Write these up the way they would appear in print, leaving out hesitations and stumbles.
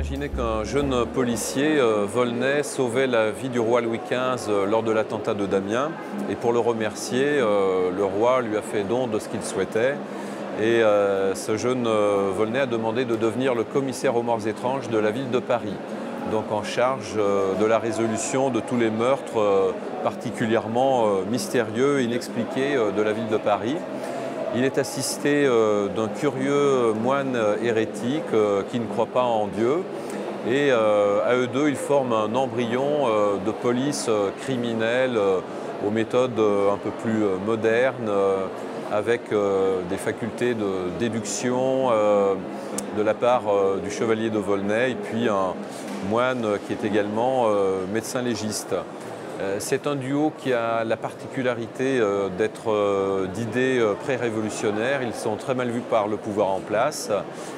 Imaginez qu'un jeune policier, Volney, sauvait la vie du roi Louis XV lors de l'attentat de Damiens. Et pour le remercier, le roi lui a fait don de ce qu'il souhaitait. Et ce jeune Volney a demandé de devenir le commissaire aux morts étranges de la ville de Paris. Donc en charge de la résolution de tous les meurtres particulièrement mystérieux, inexpliqués de la ville de Paris. Il est assisté d'un curieux moine hérétique qui ne croit pas en Dieu. Et à eux deux, ils forment un embryon de police criminelle aux méthodes un peu plus modernes, avec des facultés de déduction de la part du chevalier de Volney et puis un moine qui est également médecin légiste. C'est un duo qui a la particularité d'être d'idées pré-révolutionnaires. Ils sont très mal vus par le pouvoir en place,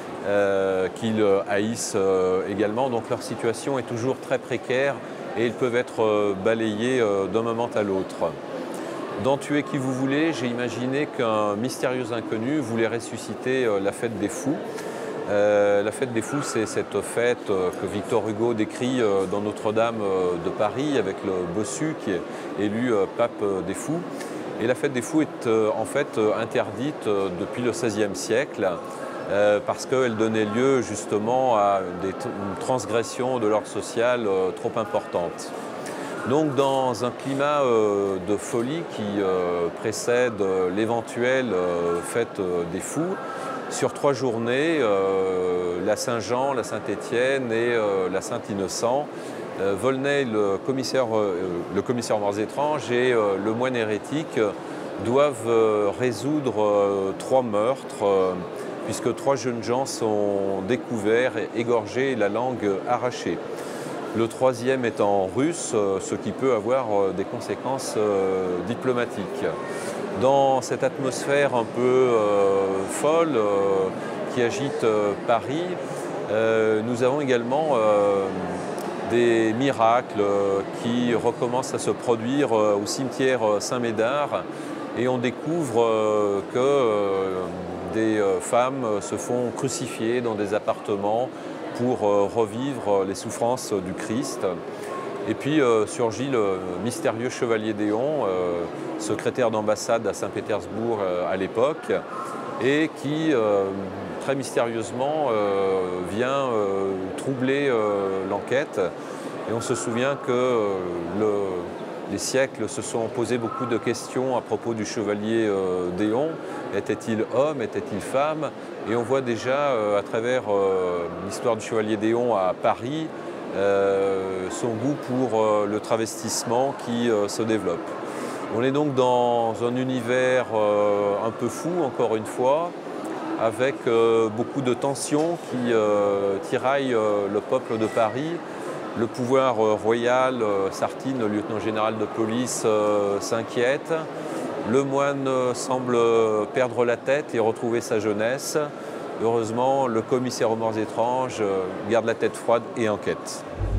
qu'ils haïssent également. Donc leur situation est toujours très précaire et ils peuvent être balayés d'un moment à l'autre. Dans Tuez qui vous voulez, j'ai imaginé qu'un mystérieux inconnu voulait ressusciter la fête des fous. La fête des fous, c'est cette fête que Victor Hugo décrit dans Notre-Dame de Paris avec le bossu qui est élu pape des fous. Et la fête des fous est en fait interdite depuis le XVIe siècle parce qu'elle donnait lieu justement à une transgression de l'ordre social trop importante. Donc dans un climat de folie qui précède l'éventuelle fête des fous, sur 3 journées, la Saint-Jean, la Saint-Étienne et la Saint-Innocent, Volney, le commissaire aux morts étranges et le moine hérétique doivent résoudre 3 meurtres, puisque 3 jeunes gens sont découverts, égorgés et la langue arrachée. Le 3e est en russe, ce qui peut avoir des conséquences diplomatiques. Dans cette atmosphère un peu folle qui agite Paris, nous avons également des miracles qui recommencent à se produire au cimetière Saint-Médard et on découvre que des femmes se font crucifier dans des appartements pour revivre les souffrances du Christ. Et puis surgit le mystérieux chevalier d'Éon, secrétaire d'ambassade à Saint-Pétersbourg à l'époque, et qui, très mystérieusement, vient troubler l'enquête. Et on se souvient que les siècles se sont posés beaucoup de questions à propos du chevalier d'Éon. Était-il homme? Était-il femme? Et on voit déjà, à travers l'histoire du chevalier d'Éon à Paris, son goût pour le travestissement qui se développe. On est donc dans un univers un peu fou, encore une fois, avec beaucoup de tensions qui tiraillent le peuple de Paris. Le pouvoir royal, Sartine, le lieutenant général de police, s'inquiète. Le moine semble perdre la tête et retrouver sa jeunesse. Heureusement, le commissaire aux morts étranges garde la tête froide et enquête.